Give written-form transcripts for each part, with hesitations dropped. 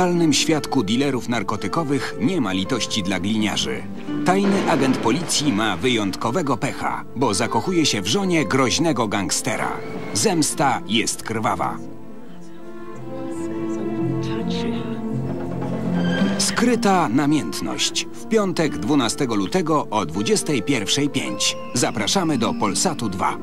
brutalnym świadku dilerów narkotykowych nie ma litości dla gliniarzy. Tajny agent policji ma wyjątkowego pecha, bo zakochuje się w żonie groźnego gangstera. Zemsta jest krwawa. Skryta namiętność. W piątek 12 lutego o 21:05. Zapraszamy do Polsatu 2.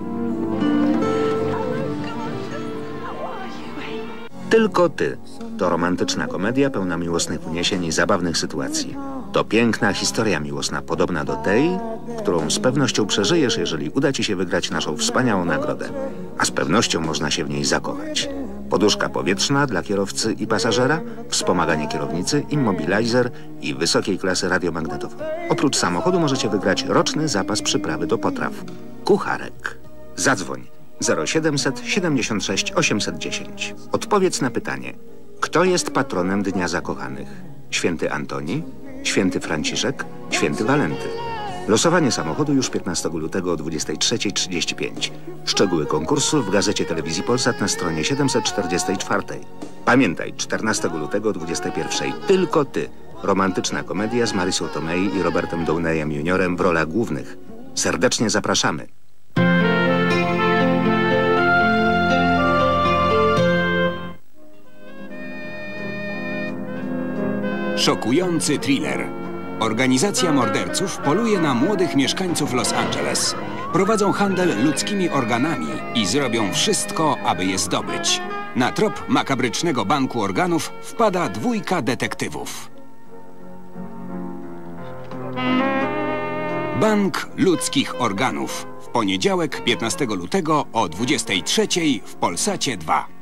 Tylko ty. To romantyczna komedia pełna miłosnych uniesień i zabawnych sytuacji. To piękna historia miłosna, podobna do tej, którą z pewnością przeżyjesz, jeżeli uda ci się wygrać naszą wspaniałą nagrodę. A z pewnością można się w niej zakochać. Poduszka powietrzna dla kierowcy i pasażera, wspomaganie kierownicy, immobilizer i wysokiej klasy radiomagnetofon. Oprócz samochodu możecie wygrać roczny zapas przyprawy do potraw. Kucharek. Zadzwoń 0700 76 810. Odpowiedz na pytanie. Kto jest patronem Dnia Zakochanych? Święty Antoni? Święty Franciszek? Święty Walenty? Losowanie samochodu już 15 lutego o 23:35. Szczegóły konkursu w gazecie Telewizji Polsat na stronie 744. Pamiętaj, 14 lutego o 21:00. Tylko ty. Romantyczna komedia z Marysą Tomei i Robertem Downeyem Juniorem w rolach głównych. Serdecznie zapraszamy. Szokujący thriller. Organizacja morderców poluje na młodych mieszkańców Los Angeles. Prowadzą handel ludzkimi organami i zrobią wszystko, aby je zdobyć. Na trop makabrycznego banku organów wpada dwójka detektywów. Bank ludzkich organów. W poniedziałek 15 lutego o 23:00 w Polsacie 2.